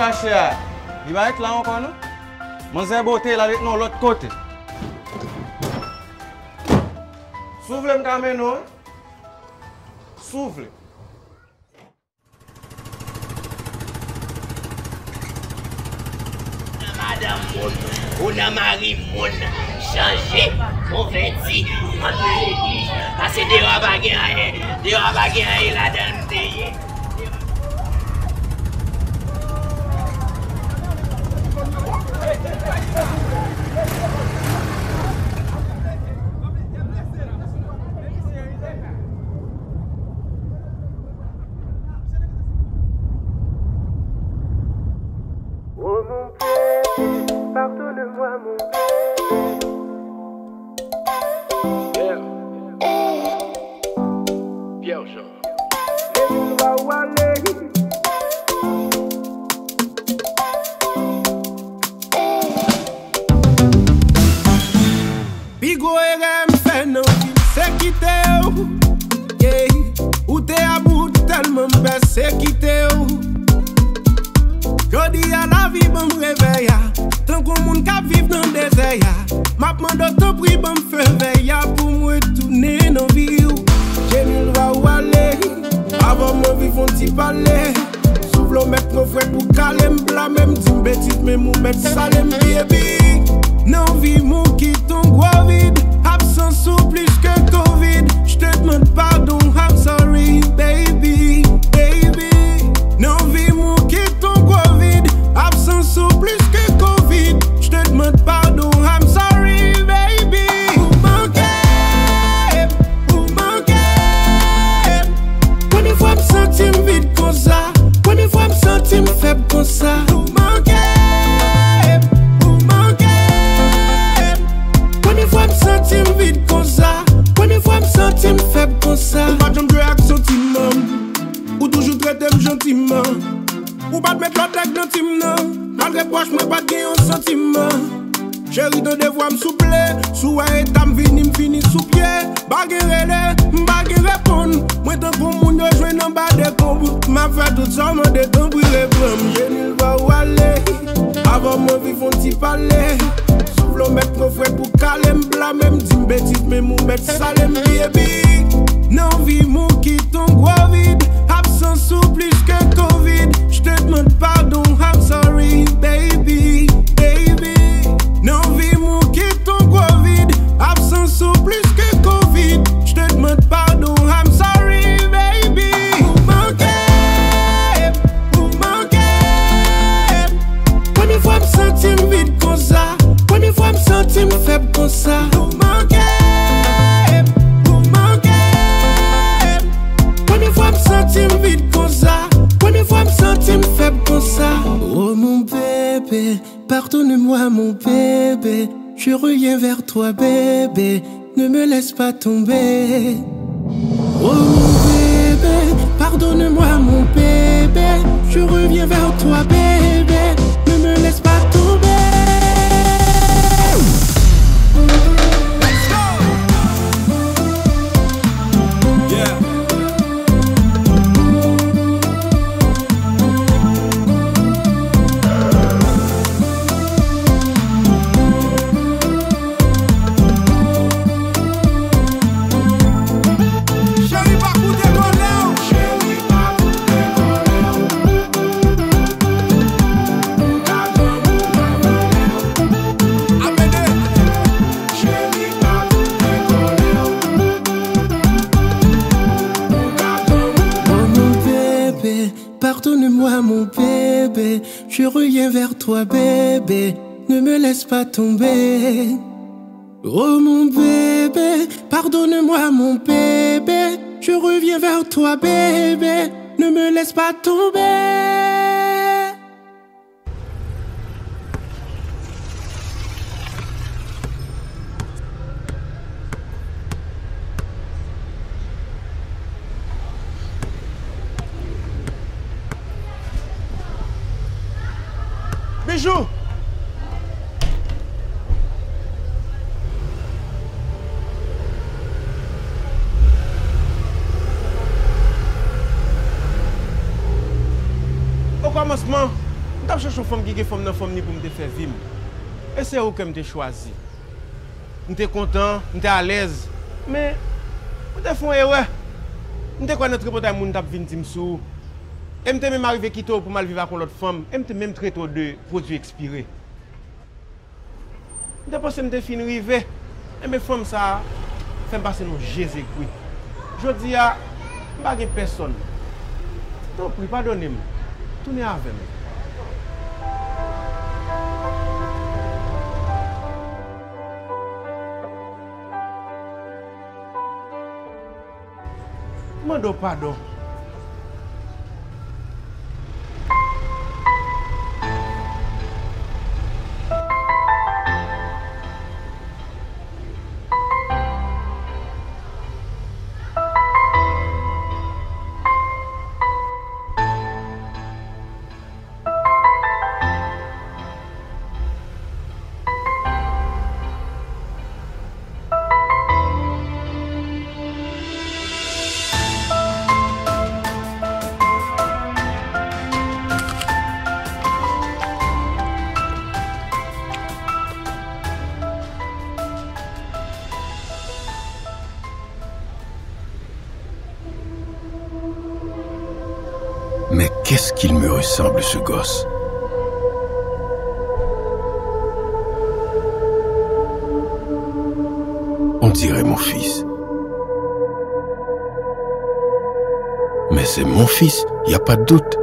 fâché. Il va être là encore, non? Mon zé beauté, là, non, l'autre côté. Souffle le caméno. Souffle. Madame Moun, on a Marie Moun, changé, mon vêti, mon l'église, parce que des rabagins là-dedans. Pardonne-moi mon Pierre Jean. Bigo RM fait non c'est quitté yeah. Ou t'es à bout tellement bête c'est quitté Jodi à la vie bon réveil tant qu'on moun ka vivre dans le désert m'a demandé ton prix bon feu veille pour me retourner dans vie j'ai mis le va où aller avant mon vivre on t'y parler souffle mettre nos frères pour caler m'bla même dit bêtise mais mou mettre salem baby non vie mon qui ton gros vide absence ou plus que Covid j'te demande pardon I'm sorry baby non vie mon qui ton gros vide absence ou plus que Covid j'te demande pardon I'm sorry baby vous manquez Combien de fois me sentir vide comme ça Combien de fois me sentir faible comme ça vous manquez Combien de fois me sentir vide comme ça Combien de fois me sentir faible comme ça ou pas jamais avec sentiment ou toujours traiter gentiment ou pas mettre la tête dans tim non malgré proche moi pas gagner un sentiment chéri de devoir me souple sous état me vini me fini sous pied baguerre répondre moi tant pour moun yo joindre en bas des combes m'a fait tout ça moi de temps pour répondre je ne va où aller avant mon vivre on t'y parler souffle mettre nos frères pour caler m'bla même dit bêtise mais mou mettre salem baby non vie mon qui ton gros vide absence ou plus que Covid j'te demande pardon I'm sorry baby non vie mon qui ton gros vide absence ou plus que Covid j'te demande pardon I'm sorry baby vous manquez Combien de fois me sentir vide comme ça Combien de fois me sentir faible comme ça vous manquez Combien de fois me sentir vide comme ça Combien de fois me sentir faible comme ça oh mon bébé pardonne-moi mon bébé je reviens vers toi bébé ne me laisse pas tomber oh mon bébé pardonne-moi mon bébé je reviens vers toi bébé ne me laisse pas tomber Pardonne-moi mon bébé, je reviens vers toi bébé, ne me laisse pas tomber. Oh mon bébé, pardonne-moi mon bébé, je reviens vers toi bébé, ne me laisse pas tomber. Bijou! Au commencement, Je cherche une femme qui est femme pour me faire vivre. Et c'est où que je choisi. Je suis content, je suis à l'aise. Mais, je suis fait une erreur. Je suis notre reportage, je suis venu sous. Et je suis même arrivé quitter pour mal vivre avec l'autre femme. Et je suis même traité de produits expirés. Je pense que je suis fini arrivé. Et mes femmes, ça fait passer nos Jésus-Christ. Je dis, je n'ai pas personne. Donc, pardonnez-moi. Tournez avec moi. Mando pardon. Mais qu'est-ce qu'il me ressemble, ce gosse? On dirait mon fils. Mais c'est mon fils, il n'y a pas de doute.